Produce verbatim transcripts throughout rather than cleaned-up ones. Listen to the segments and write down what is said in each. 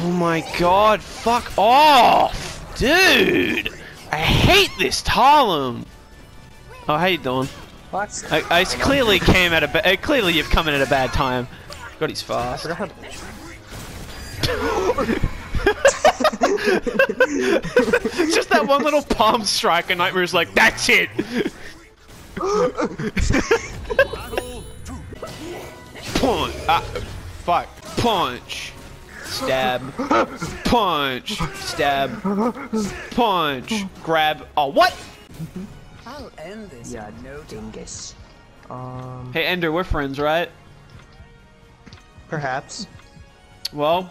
Oh my god, fuck off! Dude! I hate this Talon! Oh, how you doing? What? I, I clearly came at a ba- uh, clearly you've come in at a bad time. God, he's fast. Just that one little palm strike and Nightmare's like, that's it! Punch! Ah, fuck. Punch! Stab. Punch! Stab. Punch! Grab. Oh, what?! I'll end this. Yeah, no dingus. Um, Hey, Ender, we're friends, right? perhaps. Well,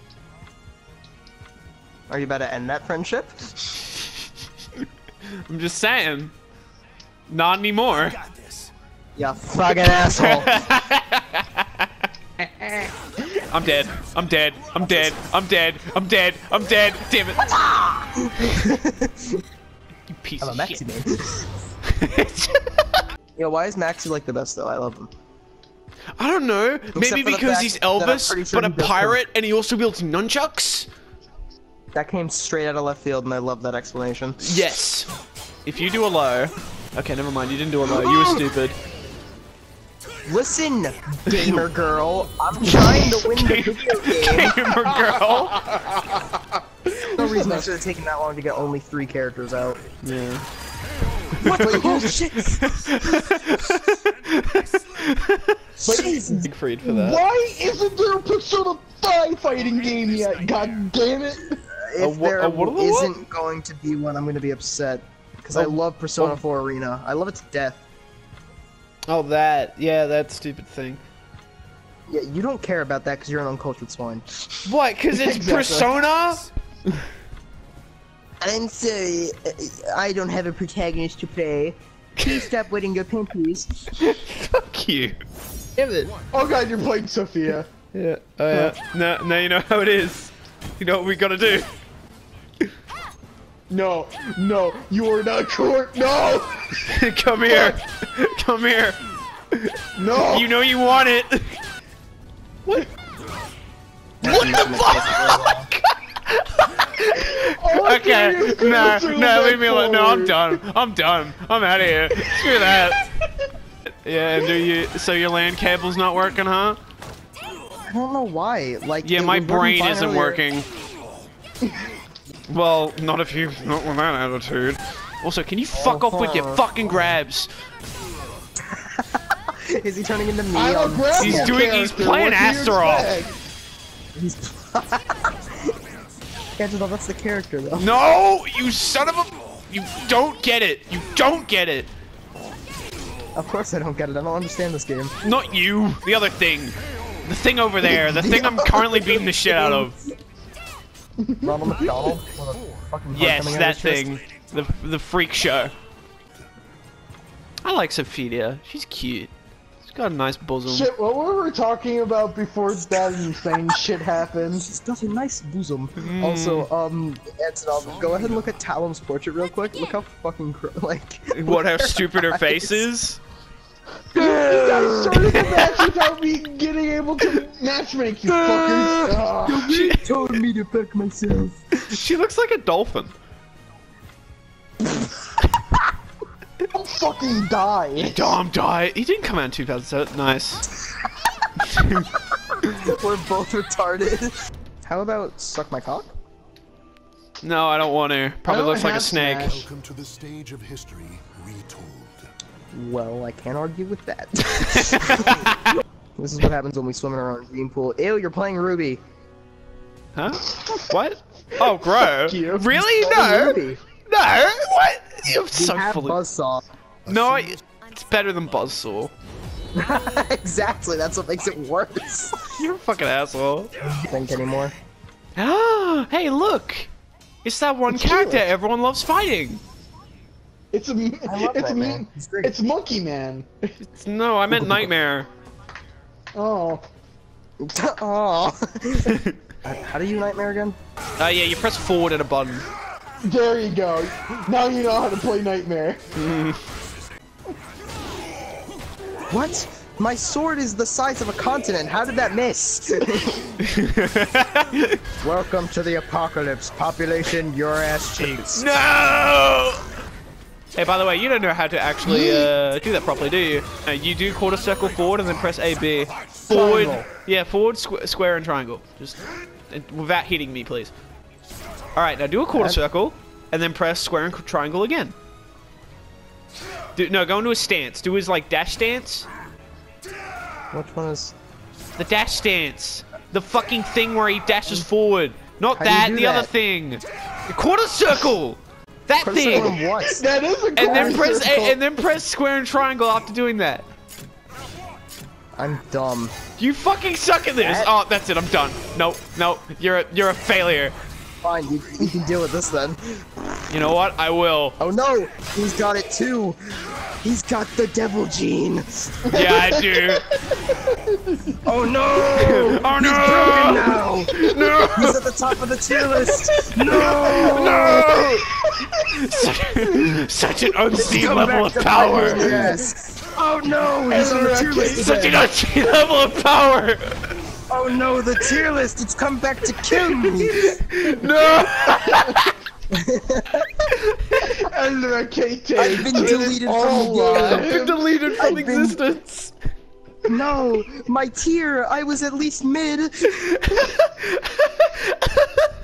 Are you about to end that friendship? I'm just saying. Not anymore. Got this. You fucking asshole. I'm dead. I'm dead. I'm dead. I'm dead. I'm dead. I'm dead. Damn it. You piece I'm a of Maxi shit. man. Yo, why is Maxi like the best though? I love him. I don't know. Maybe for the because fact he's that I'm Elvis, pretty sure but a he does pirate, and he also wields nunchucks? That came straight out of left field, and I love that explanation. Yes. If you do a low... Okay, never mind. You didn't do a low. You were stupid. Listen, gamer girl, I'm trying to win the video game. Gamer girl. No reason I should have taken that long to get only three characters out. Yeah. What the shit? But Siegfried for that. Why isn't there a Persona five fighting game yet? God damn it! If wha- there a what- a what? isn't going to be one, I'm going to be upset. Because I A- love Persona a- four Arena. I love it to death. Oh, that. Yeah, that stupid thing. Yeah, you don't care about that because you're an uncultured swine. What? Because it's Exactly. Persona? I'm sorry, uh, I don't have a protagonist to play. Please stop wetting your panties. Fuck you. Damn it. Oh god, you're playing Sophia. Yeah. Oh, yeah. Now, now you know how it is. You know what we gotta do. No, no, you are not court. No, Come here. Come here. no. You know you want it. What? What the fuck? Oh, I Okay, can't even no, control no, that leave me alone. No, I'm forward. done. I'm done. I'm out of here. Screw that. Yeah, and do you? So your LAN cable's not working, huh? I don't know why. Like, Yeah, it my was working brain fine isn't earlier. working. Well, not if you, not with that attitude. Also, can you fuck off with your fucking grabs? Is he turning into me? I'm a on- grapple He's doing- he's character. playing What do you Astaroth. expect? He's. Angelo, that's the character though. No, you son of a! You don't get it. You don't get it. Of course I don't get it. I don't understand this game. Not you. The other thing. The thing over there. The thing I'm currently beating the shit out of. Ronald McDonald. with a fucking heart Yes, coming out that of his chest. thing. The the freak show. I like Sophia. She's cute. She's got a nice bosom. Shit, what were we talking about before that insane shit happened? She's got a nice bosom. Hmm. Also, um, Antonov, go ahead and look at Talon's portrait real quick. Look how fucking cr like. What? How stupid her face is? You guys started the match without me getting able to matchmake, you fuckers. Ugh. You told me to fuck myself. She looks like a dolphin. Don't fucking die. Dom died. He didn't come out in two thousand seven. Nice. We're both retarded. How about suck my cock? No, I don't want to. Probably I don't looks like a have snake. Smash. Welcome to the stage of history retold. Well, I can't argue with that. This is what happens when we swim in our own dream pool. Ew, you're playing Ruby. Huh? What? Oh, bro. you. Really? Playing No. Ruby. No. What? You're We so have full of... Buzzsaw. No, it- it's better than Buzzsaw. Exactly, that's what makes it worse. You're a fucking asshole. Think anymore. Ah, hey, look. It's that one It's character cute. everyone loves fighting. It's a, I love it's that, me. man. He's great. It's Monkey Man. It's, no, I meant Nightmare. Oh. Oh. How do you nightmare again? Uh, yeah, you press forward at a button. There you go. Now you know how to play Nightmare. What? My sword is the size of a continent. How did that miss? Welcome to the apocalypse. Population, your ass cheeks. No! Hey, by the way, you don't know how to actually uh, do that properly, do you? Uh, you do quarter circle forward and then press A, B. Forward. Triangle. Yeah, forward, squ square, and triangle. Just uh, without hitting me, please. All right, now do a quarter That- circle and then press square and triangle again. Do, no, go into a stance. Do his like dash stance. Which one is? The dash stance. The fucking thing where he dashes forward. Not How do you that, do the other that? thing. The quarter circle. That Press thing. on what? That is a And then quarter press circle. A, and then press square and triangle after doing that. I'm dumb. You fucking suck at this. That- Oh, that's it. I'm done. Nope, nope. You're a, you're a failure. Fine, you, you can deal with this then. You know what? I will. Oh no, he's got it too. He's got the devil gene. Yeah, I do. Oh no! Oh He's no! broken now. No! He's at the top of the tier list. No! No! Such, such an unseen Come level back of to power. bite me in the ass. Oh no! He's on the tier list Such an again. unseen level of power. Oh no, the tier list! It's come back to kill me. No! Enrique I've been deleted from all the I've game. been deleted from I've been- existence. No, my tier. I was at least mid.